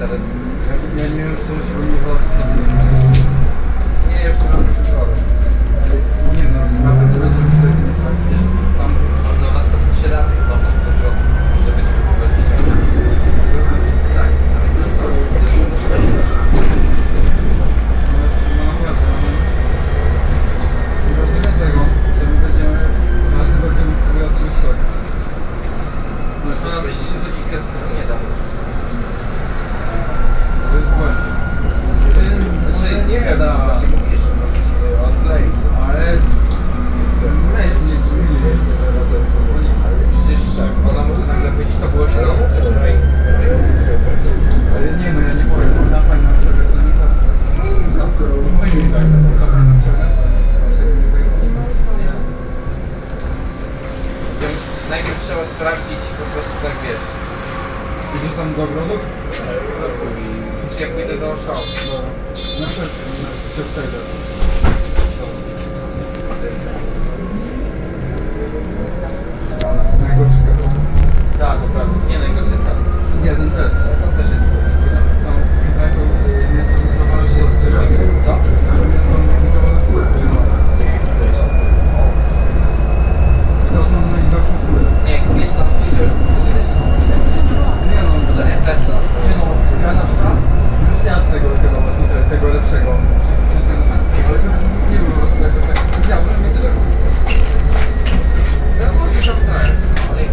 teraz... Ja nie wiem, co się nie chodzi. Nie, już to mam wybory. Nie no, na pewno będzie widzę, nie jest tak. Tam... Do was to z 3 razy chyba poszło, że będzie 20. Tak, nawet przykład. No naprawdę, nie rozumiem tego, że my będziemy sobie o czymś chodzić. Co nam myślisz, że godzinkę nie da? To jest błęd. Znaczy nie da. Właśnie mówisz, że może się odkleić. Ale... nie brzmi jej, ale przecież tak. Ona może tak zapowiedzieć to głośno, przecież no i... Ale nie no, ja nie powiem, ona fajna sobie, to nie tak. Mówimy tak, ta fajna sobie. Najpierw trzeba sprawdzić po prostu tak wiesz. I wrzucam do ogrodów? Czy ja pójdę do show? Na przykład się przejdę. Najgorszego. Tak, to prawda. Nie, najgorszy jest tam. Jeden też. Tam też jest Tam jako mięso wycofane się z co? Mięso wycofane w cyrku. I to są najgorsze kulę. Nie, jak zjeść tam pójdzie, już później nie da się nic zjeść. Nie no, Może FS-a. nie no, ja na przykład już zjadł tego lepszego. Ale nie wiem, po prostu jakoś tak zjadłem i tyle. No może tam tak, ale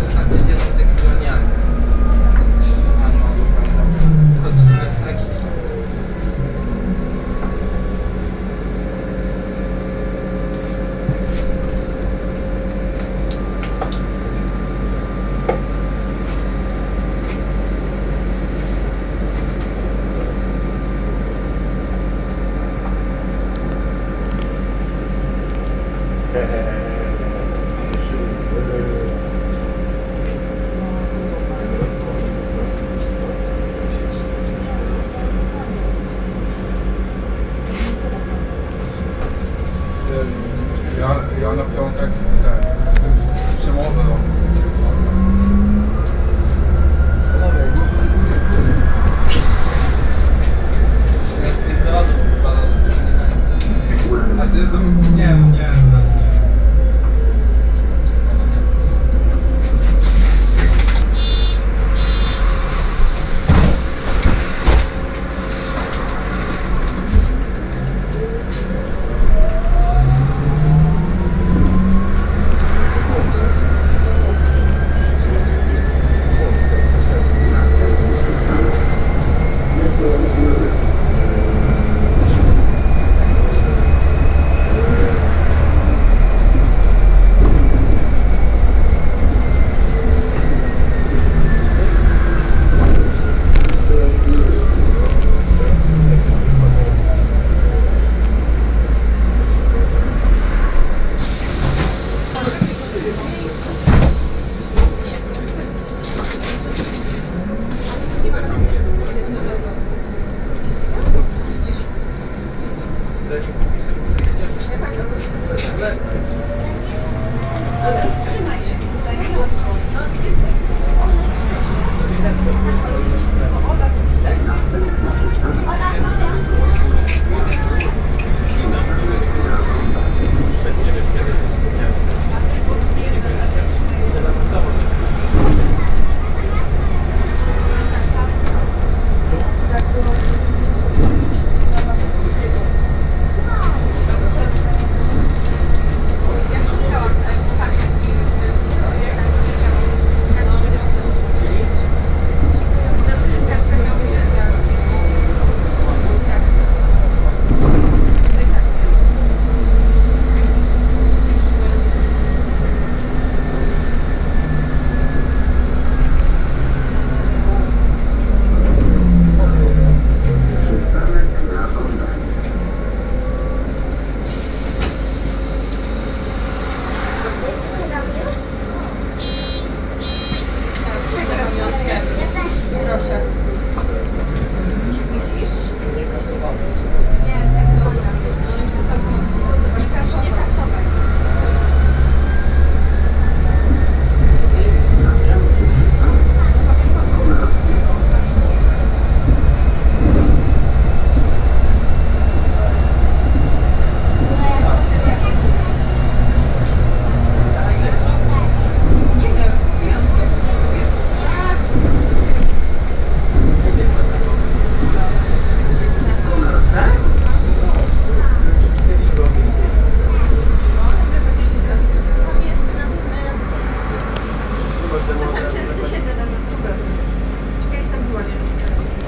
Czasem często siedzę tam na super. Kiedyś tam była, nie wiem.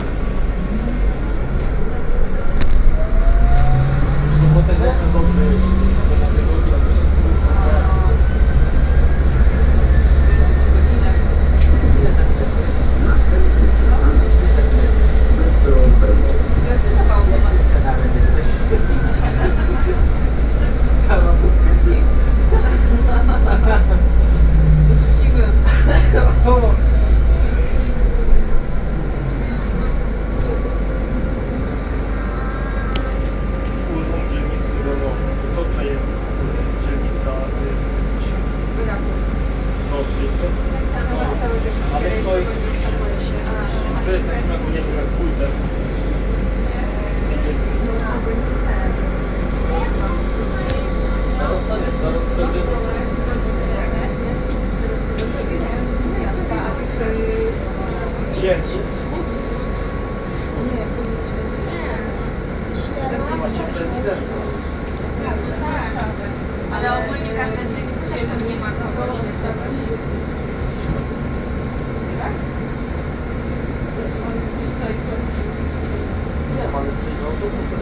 W sobotę za to dobrze jest. Urząd Dzielnicy Ronowy. To jest dzielnica, to jest to jest to. Ale to jest tak na górze jak pójdę. Dzielnic. Ale ogólnie każda dzielnica też pewnie ma kogoś. Nie, mamy z tego autobusu.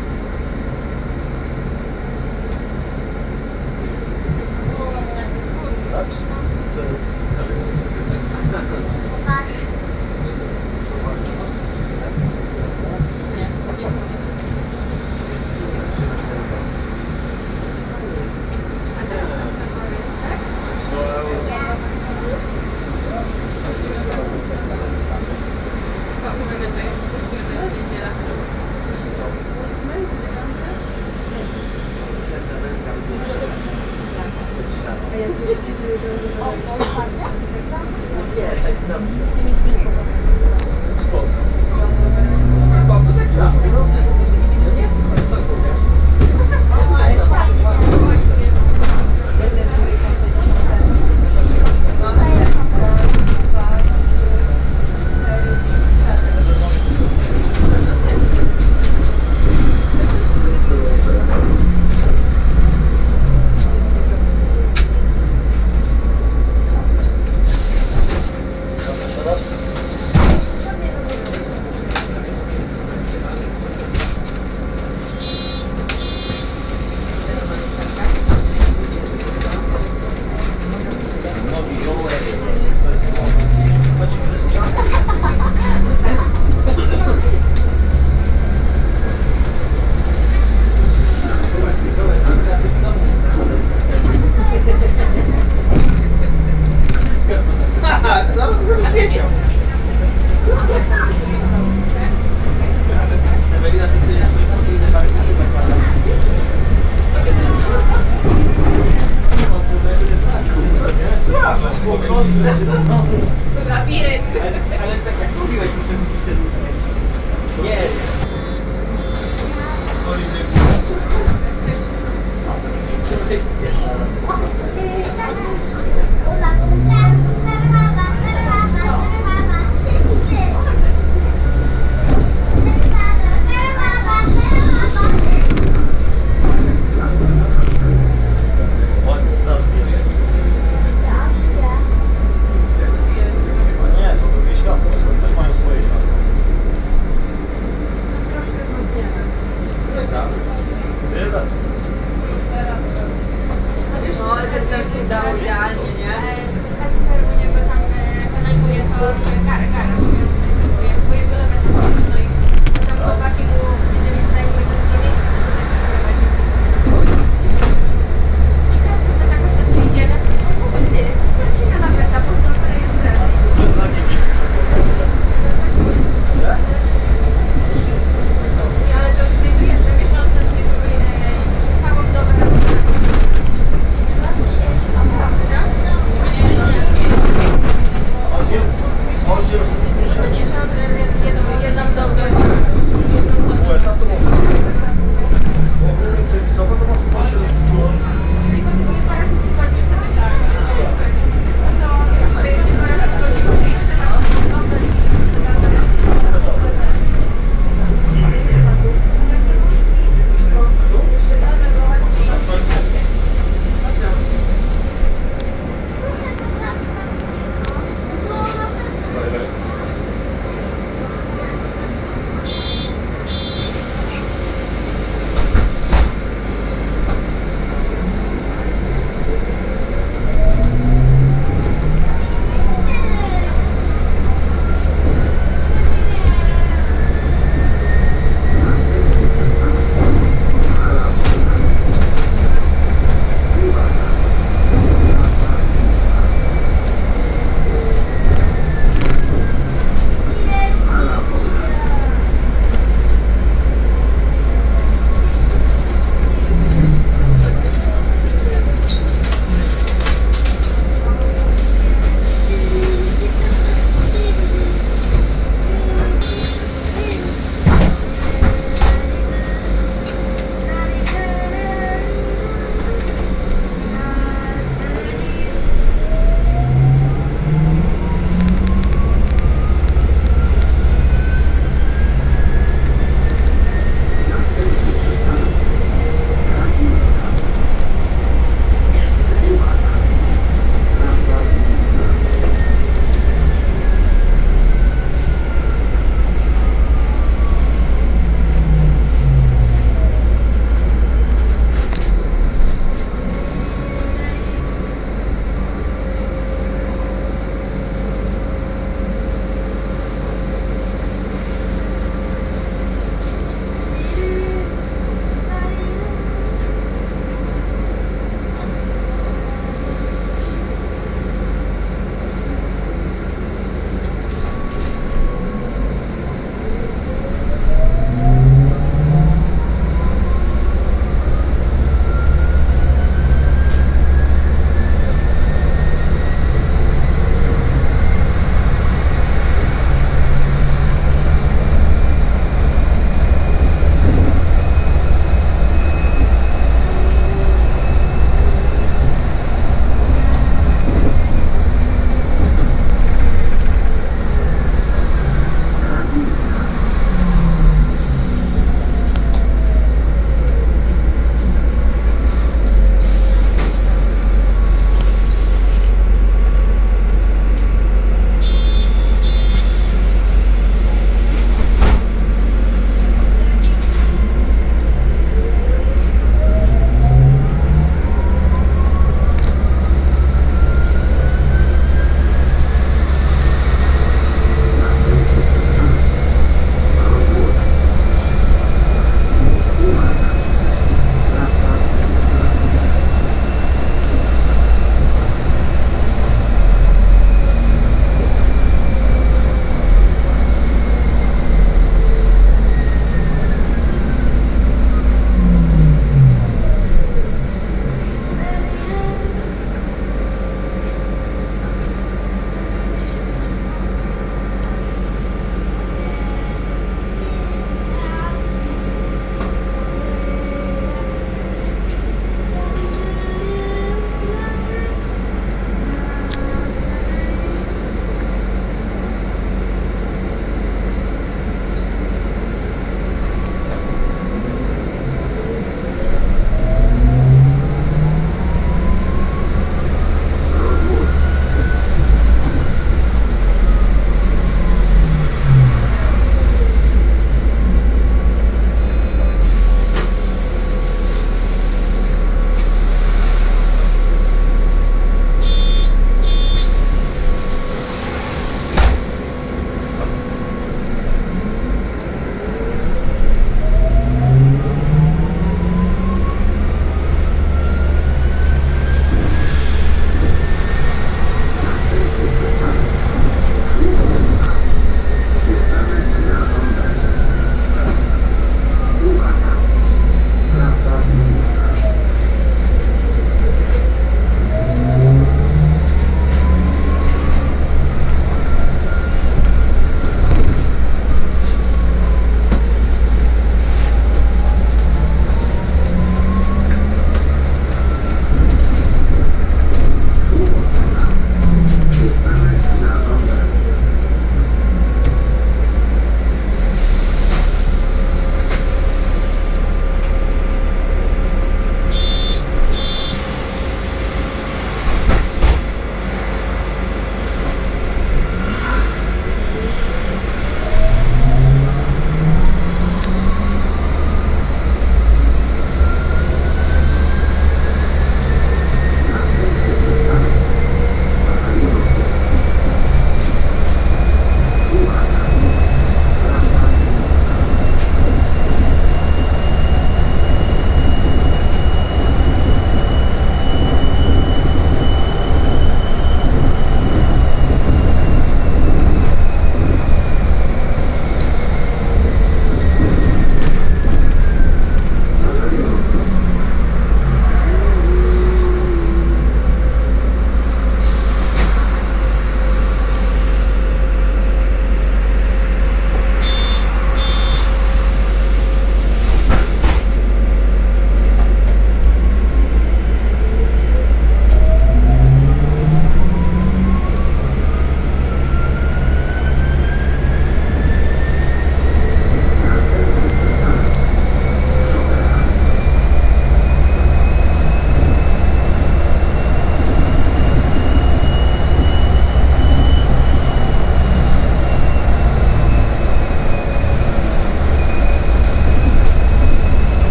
Labirynt. Ale tak jak mówiłeś, muszę kupić ten... Nie. Hola, ¿cómo estás?